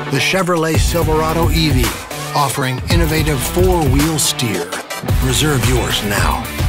The Chevrolet Silverado EV, offering innovative four-wheel steer. Reserve yours now.